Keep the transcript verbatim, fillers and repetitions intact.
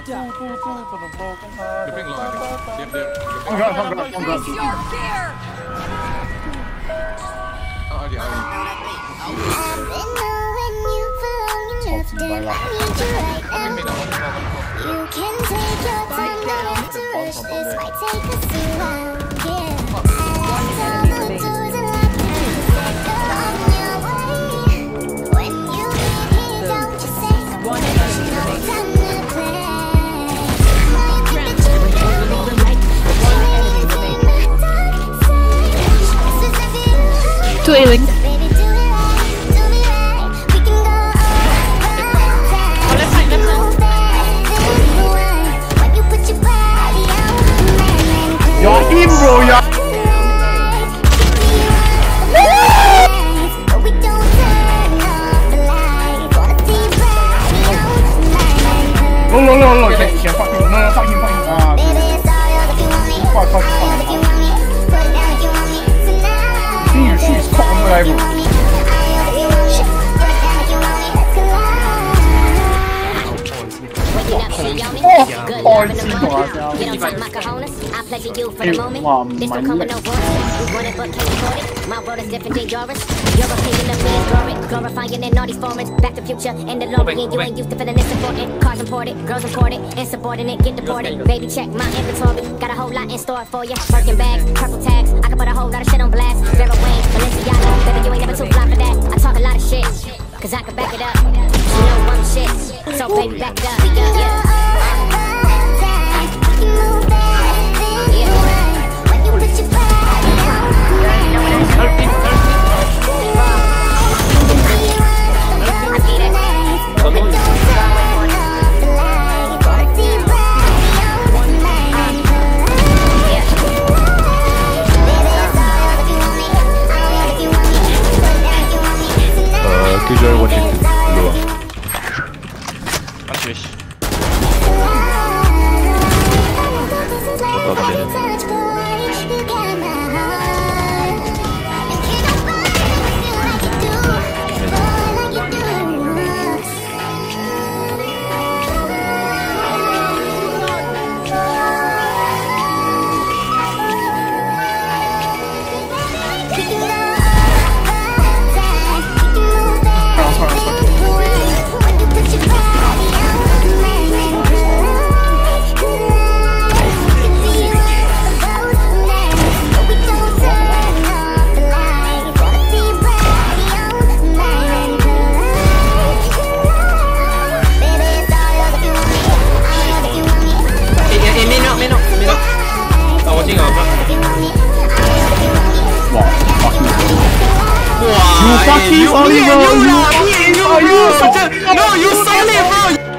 Dipping low. Dip, dip. Congrats, congrats, congrats. Oh, yeah. You can take your time, not to rush. This might take us a while. Yeah, I like all the doors and lock them. On your way. When you get here, don't you say no time to play. Now you think that you know me. Anything my dog say. This is a view. Two healing. Baby, do it right, do me right. We can go all the time. You're him, bro. You're. No, no, no, no. Can, can fuck him. No, no, fuck him, fuck him. Ah. Fuck, fuck, fuck. See, you shoot his cock on the eye, bro. Oh, oh, it's too far. I pleasure you for the moment. This don't come with no voice. We want it but can't afford it. My world is different, dangerous. Your opinion of me is glory. Glorifying in all these formats. Back to future and the DeLorean. You ain't used to feeling this important. Cars imported, girls imported, insubordinate, get deported. Baby, check my inventory. Got a whole lot in store for you. Birkin bags, purple tags. I can put a whole lot of shit on blast. Vera Wayne, Balenciaga. Baby, you ain't never too fly for that. I talk a lot of shit, cause I can back it up. You know I'm shit, so baby, back it up. Yeah. Killjoy watching lower. Watch fish. You fucking you, Oliver! you, you, you, you, you, you, no, you solid, bro!